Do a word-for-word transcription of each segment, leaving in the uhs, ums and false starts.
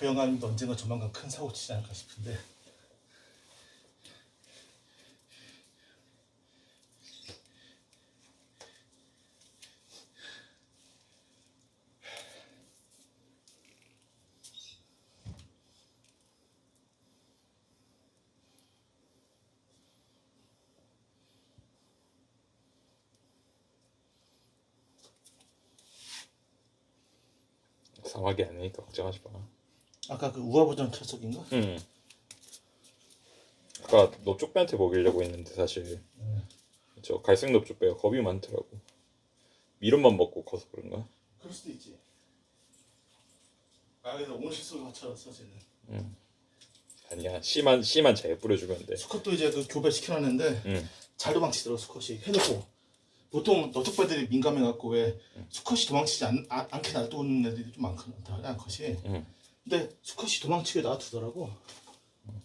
그 영감님도 언젠가 조만간 큰 사고 치지 않을까 싶은데. 상하게 아니니까 걱정하지 마. 아까 그 우아 버전 철석인가? 응. 아까 넙죽배한테 먹이려고 했는데 사실 응. 저 갈색 넙죽배가 겁이 많더라고. 미련만 먹고 커서 그런가? 그럴 수도 있지. 아 그래서 오늘 실수를 맞춰놨어 쟤는. 응. 아니야 씨만 씨만 잘 뿌려주면 돼. 수컷도 이제 그 교배 시켜놨는데 응. 잘 도망치더라고 수컷이. 해놓고 보통 너툭배들이 민감해갖고 왜 응. 수컷이 도망치지 않, 아, 않게 놔두는 애들이 좀 많거든 암컷이. 응. 근데 수컷이 도망치게 놔두더라고. 응.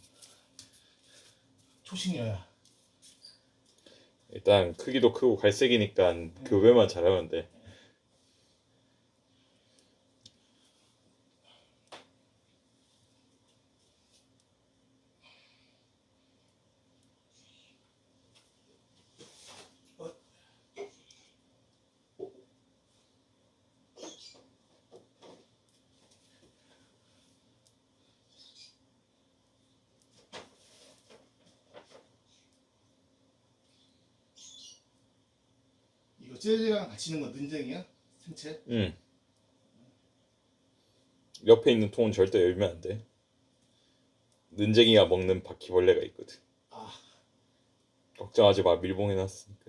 초식녀야. 일단 크기도 크고 갈색이니까 응. 교배만 잘하면 돼. 이거 쟤랑 같이 있는 건 는쟁이야? 생채? 응. 옆에 있는 통은 절대 열면 안 돼. 는쟁이가 먹는 바퀴벌레가 있거든. 아. 걱정하지 마. 밀봉해놨으니까.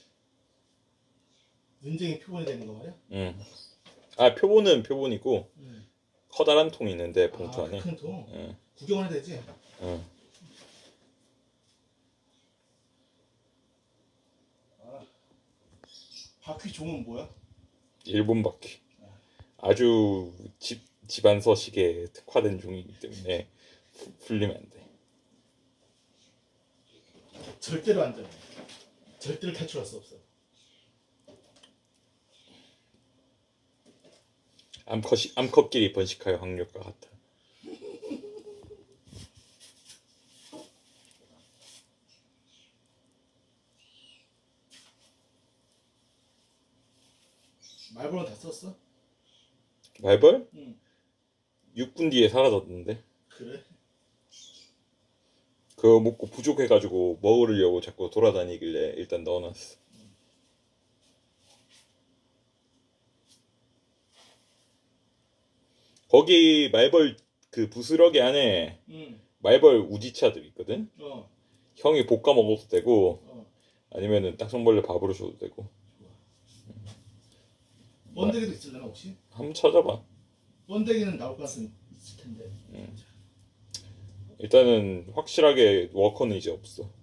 는쟁이 표본이 되는 거 말이야? 응. 아 표본은 표본이고 응. 커다란 통이 있는데 봉투 아, 안에. 큰 통? 응. 구경을 해야 되지? 응. 아. 바퀴 종은 뭐야? 일본 바퀴. 아주 집, 집안 서식에 특화된 종이기 때문에 풀리면 안 돼. 절대로 안 돼. 절대로 탈출할 수 없어. 암컷이, 암컷끼리 번식할 확률과 같아. 말벌은 다 썼어? 말벌? 응. 육 분 뒤에 사라졌는데. 그래? 그거 먹고 부족해가지고 먹으려고 자꾸 돌아다니길래 일단 넣어놨어. 거기 말벌 그 부스러기 안에 응. 말벌 우지차들 있거든. 어. 형이 볶아 먹어도 되고 어. 아니면은 딱정벌레 밥으로 줘도 되고. 번데기도 있을려나 혹시? 한번 찾아봐. 번데기는 나올 가능성이 있을 텐데. 음. 일단은 확실하게 워커는 이제 없어.